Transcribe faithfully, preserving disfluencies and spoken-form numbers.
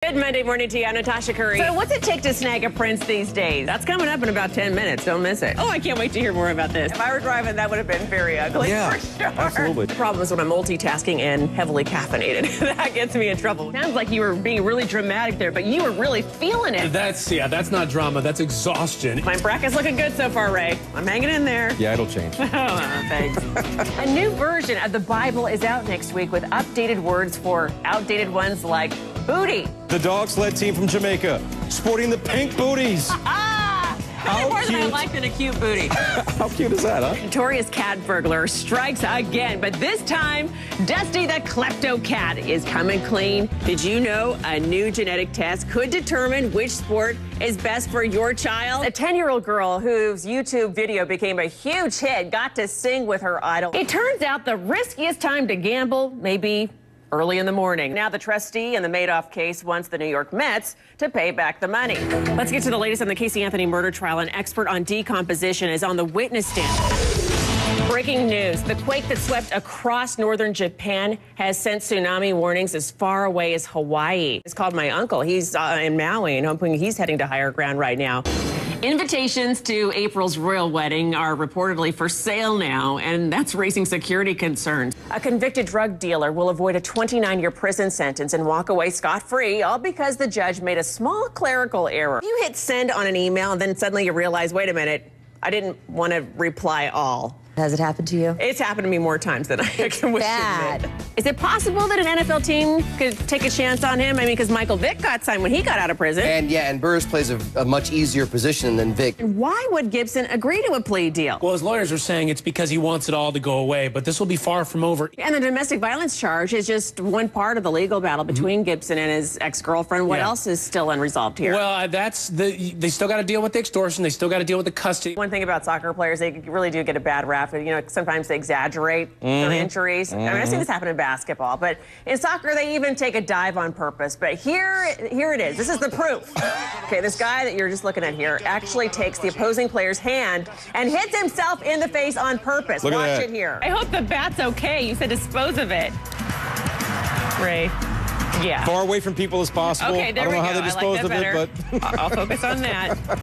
Good Monday morning to you. I'm Natasha Curry. So what's it take to snag a prince these days? That's coming up in about ten minutes. Don't miss it. Oh, I can't wait to hear more about this. If I were driving, that would have been very ugly, yeah, for sure. Absolutely. The problem is when I'm multitasking and heavily caffeinated. That gets me in trouble. Sounds like you were being really dramatic there, but you were really feeling it. That's, yeah, that's not drama. That's exhaustion. My bracket's looking good so far, Ray. I'm hanging in there. Yeah, it'll change. Oh, thanks. A new version of the Bible is out next week with updated words for outdated ones like booty. The dog sled team from Jamaica, sporting the pink booties. Ah! How more than I cute. like than a cute booty. How cute is that, huh? Notorious cat burglar strikes again, but this time, Dusty the Klepto Cat is coming clean. Did you know a new genetic test could determine which sport is best for your child? A ten-year-old girl whose YouTube video became a huge hit got to sing with her idol. It turns out the riskiest time to gamble may be early in the morning. Now the trustee in the Madoff case wants the New York Mets to pay back the money. Let's get to the latest on the Casey Anthony murder trial. An expert on decomposition is on the witness stand. Breaking news. The quake that swept across northern Japan has sent tsunami warnings as far away as Hawaii. It's called my uncle. He's uh, in Maui and hoping he's heading to higher ground right now. Invitations to April's royal wedding are reportedly for sale now, and that's raising security concerns. A convicted drug dealer will avoid a twenty-nine-year prison sentence and walk away scot-free, all because the judge made a small clerical error. You hit send on an email, and then suddenly you realize, wait a minute, I didn't want to reply all. Has it happened to you? It's happened to me more times than I can wish to bad. admit. Is it possible that an N F L team could take a chance on him? I mean, because Michael Vick got signed when he got out of prison. And yeah, and Burris plays a, a much easier position than Vick. Why would Gibson agree to a plea deal? Well, his lawyers are saying it's because he wants it all to go away, but this will be far from over. And the domestic violence charge is just one part of the legal battle between mm-hmm. Gibson and his ex-girlfriend. What yeah. else is still unresolved here? Well, uh, that's the. They still got to deal with the extortion. They still got to deal with the custody. One thing about soccer players, they really do get a bad rap. You know, sometimes they exaggerate mm-hmm. their injuries. Mm-hmm. I mean, I've seen this happen in basketball, but in soccer, they even take a dive on purpose. But here, here it is. This is the proof. Okay, this guy that you're just looking at here actually takes the opposing player's hand and hits himself in the face on purpose. Look at Watch that. it here. I hope the bat's okay. You said dispose of it. Ray. Yeah. Far away from people as possible. Okay, there I don't we know go. how they disposed I like that of better. it, but I'll focus on that.